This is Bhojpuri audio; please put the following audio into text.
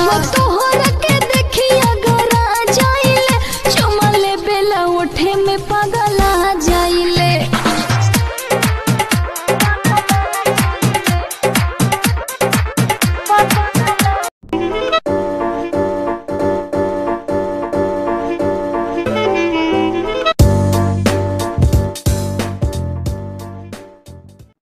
हो तोहरा के देखी अगर आ जाइले चुमा ले बेला उठे में पगला जाइले।